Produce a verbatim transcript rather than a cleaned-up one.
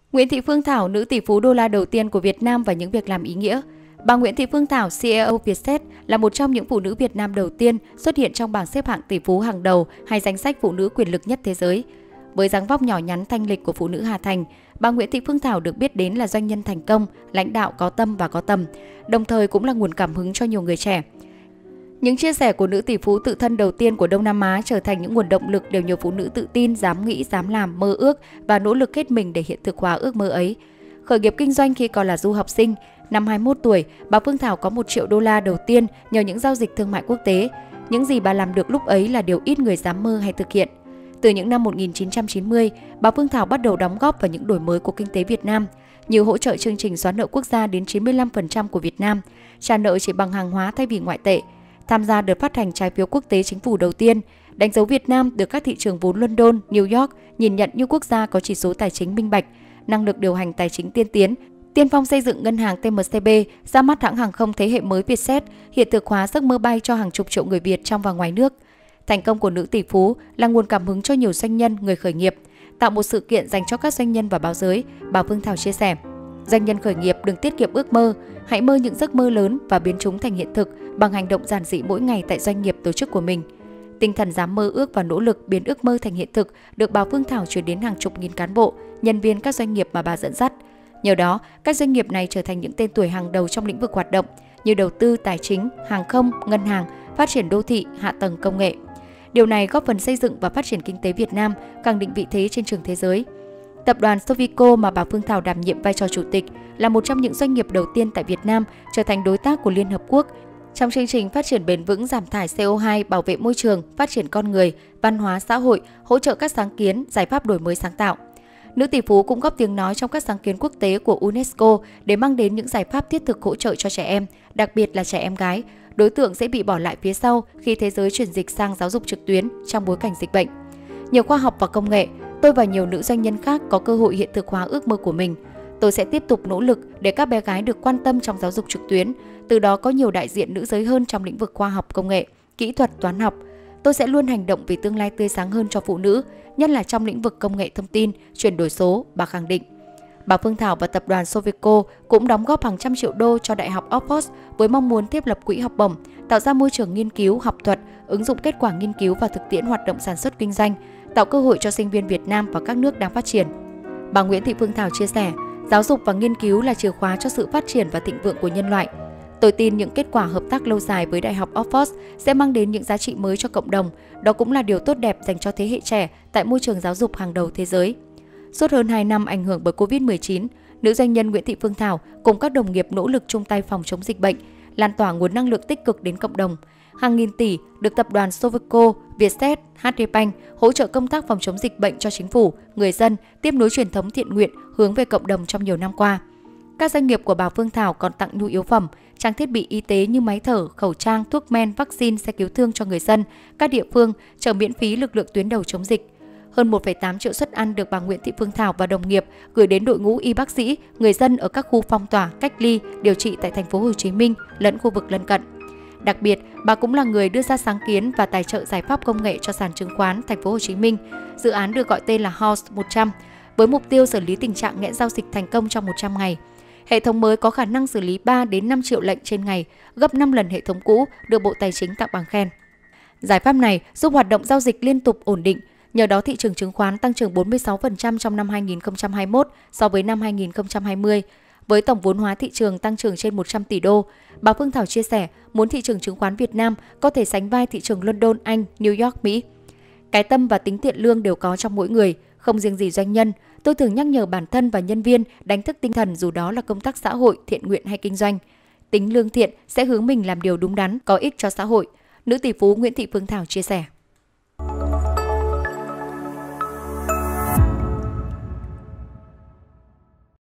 Nguyễn Thị Phương Thảo, nữ tỷ phú đô la đầu tiên của Việt Nam và những việc làm ý nghĩa. Bà Nguyễn Thị Phương Thảo, xê e ô Vietjet, là một trong những phụ nữ Việt Nam đầu tiên xuất hiện trong bảng xếp hạng tỷ phú hàng đầu hay danh sách phụ nữ quyền lực nhất thế giới. Với dáng vóc nhỏ nhắn thanh lịch của phụ nữ Hà Thành, bà Nguyễn Thị Phương Thảo được biết đến là doanh nhân thành công, lãnh đạo có tâm và có tầm, đồng thời cũng là nguồn cảm hứng cho nhiều người trẻ. Những chia sẻ của nữ tỷ phú tự thân đầu tiên của Đông Nam Á trở thành những nguồn động lực để nhiều phụ nữ tự tin, dám nghĩ, dám làm, mơ ước và nỗ lực hết mình để hiện thực hóa ước mơ ấy. Khởi nghiệp kinh doanh khi còn là du học sinh, năm hai mươi mốt tuổi, bà Phương Thảo có một triệu đô la đầu tiên nhờ những giao dịch thương mại quốc tế. Những gì bà làm được lúc ấy là điều ít người dám mơ hay thực hiện. Từ những năm một nghìn chín trăm chín mươi, bà Phương Thảo bắt đầu đóng góp vào những đổi mới của kinh tế Việt Nam, như hỗ trợ chương trình xóa nợ quốc gia đến chín mươi lăm phần trăm của Việt Nam, trả nợ chỉ bằng hàng hóa thay vì ngoại tệ, tham gia đợt phát hành trái phiếu quốc tế chính phủ đầu tiên, đánh dấu Việt Nam được các thị trường vốn London, New York nhìn nhận như quốc gia có chỉ số tài chính minh bạch, năng lực điều hành tài chính tiên tiến, tiên phong xây dựng ngân hàng tê em xê bê, ra mắt hãng hàng không thế hệ mới Vietjet, hiện thực hóa giấc mơ bay cho hàng chục triệu người Việt trong và ngoài nước. Thành công của nữ tỷ phú là nguồn cảm hứng cho nhiều doanh nhân, người khởi nghiệp, tạo một sự kiện dành cho các doanh nhân và báo giới, bà Phương Thảo chia sẻ. Doanh nhân khởi nghiệp đừng tiết kiệm ước mơ, hãy mơ những giấc mơ lớn và biến chúng thành hiện thực bằng hành động giản dị mỗi ngày tại doanh nghiệp tổ chức của mình. Tinh thần dám mơ ước và nỗ lực biến ước mơ thành hiện thực được bà Phương Thảo truyền đến hàng chục nghìn cán bộ, nhân viên các doanh nghiệp mà bà dẫn dắt. Nhờ đó, các doanh nghiệp này trở thành những tên tuổi hàng đầu trong lĩnh vực hoạt động như đầu tư, tài chính, hàng không, ngân hàng, phát triển đô thị, hạ tầng công nghệ. Điều này góp phần xây dựng và phát triển kinh tế Việt Nam, khẳng định vị thế trên trường thế giới. Tập đoàn Sovico mà bà Phương Thảo đảm nhiệm vai trò chủ tịch là một trong những doanh nghiệp đầu tiên tại Việt Nam trở thành đối tác của Liên Hợp Quốc trong chương trình phát triển bền vững giảm thải xê o hai, bảo vệ môi trường, phát triển con người, văn hóa xã hội, hỗ trợ các sáng kiến, giải pháp đổi mới sáng tạo. Nữ tỷ phú cũng góp tiếng nói trong các sáng kiến quốc tế của UNESCO để mang đến những giải pháp thiết thực hỗ trợ cho trẻ em, đặc biệt là trẻ em gái, đối tượng sẽ bị bỏ lại phía sau khi thế giới chuyển dịch sang giáo dục trực tuyến trong bối cảnh dịch bệnh. Nhờ khoa học và công nghệ, tôi và nhiều nữ doanh nhân khác có cơ hội hiện thực hóa ước mơ của mình. Tôi sẽ tiếp tục nỗ lực để các bé gái được quan tâm trong giáo dục trực tuyến, từ đó có nhiều đại diện nữ giới hơn trong lĩnh vực khoa học công nghệ, kỹ thuật, toán học. Tôi sẽ luôn hành động vì tương lai tươi sáng hơn cho phụ nữ, nhất là trong lĩnh vực công nghệ thông tin, chuyển đổi số, bà khẳng định. Bà Phương Thảo và tập đoàn Sovico cũng đóng góp hàng trăm triệu đô cho Đại học Oxford với mong muốn thiết lập quỹ học bổng, tạo ra môi trường nghiên cứu, học thuật, ứng dụng kết quả nghiên cứu và thực tiễn hoạt động sản xuất kinh doanh, tạo cơ hội cho sinh viên Việt Nam và các nước đang phát triển. Bà Nguyễn Thị Phương Thảo chia sẻ, giáo dục và nghiên cứu là chìa khóa cho sự phát triển và thịnh vượng của nhân loại. Tôi tin những kết quả hợp tác lâu dài với Đại học Oxford sẽ mang đến những giá trị mới cho cộng đồng, đó cũng là điều tốt đẹp dành cho thế hệ trẻ tại môi trường giáo dục hàng đầu thế giới. Suốt hơn hai năm ảnh hưởng bởi Covid mười chín, nữ doanh nhân Nguyễn Thị Phương Thảo cùng các đồng nghiệp nỗ lực chung tay phòng chống dịch bệnh, lan tỏa nguồn năng lượng tích cực đến cộng đồng. Hàng nghìn tỷ được tập đoàn Sovico, Vietjet, hát đê Bank hỗ trợ công tác phòng chống dịch bệnh cho chính phủ, người dân, tiếp nối truyền thống thiện nguyện hướng về cộng đồng trong nhiều năm qua. Các doanh nghiệp của bà Phương Thảo còn tặng nhu yếu phẩm, trang thiết bị y tế như máy thở, khẩu trang, thuốc men, vaccine, xe cứu thương cho người dân, các địa phương, trợ miễn phí lực lượng tuyến đầu chống dịch. Hơn một phẩy tám triệu suất ăn được bà Nguyễn Thị Phương Thảo và đồng nghiệp gửi đến đội ngũ y bác sĩ, người dân ở các khu phong tỏa, cách ly, điều trị tại thành phố Hồ Chí Minh lẫn khu vực lân cận. Đặc biệt, bà cũng là người đưa ra sáng kiến và tài trợ giải pháp công nghệ cho sàn chứng khoán thành phố Hồ Chí Minh. Dự án được gọi tên là House một trăm với mục tiêu xử lý tình trạng nghẽn giao dịch thành công trong một trăm ngày. Hệ thống mới có khả năng xử lý ba đến năm triệu lệnh trên ngày, gấp năm lần hệ thống cũ, được Bộ Tài chính tặng bằng khen. Giải pháp này giúp hoạt động giao dịch liên tục ổn định, nhờ đó thị trường chứng khoán tăng trưởng bốn mươi sáu phần trăm trong năm hai nghìn không trăm hai mươi mốt so với năm hai nghìn không trăm hai mươi. Với tổng vốn hóa thị trường tăng trưởng trên một trăm tỷ đô, bà Phương Thảo chia sẻ muốn thị trường chứng khoán Việt Nam có thể sánh vai thị trường London, Anh, New York, Mỹ. Cái tâm và tính thiện lương đều có trong mỗi người, không riêng gì doanh nhân. Tôi thường nhắc nhở bản thân và nhân viên đánh thức tinh thần dù đó là công tác xã hội, thiện nguyện hay kinh doanh. Tính lương thiện sẽ hướng mình làm điều đúng đắn, có ích cho xã hội. Nữ tỷ phú Nguyễn Thị Phương Thảo chia sẻ.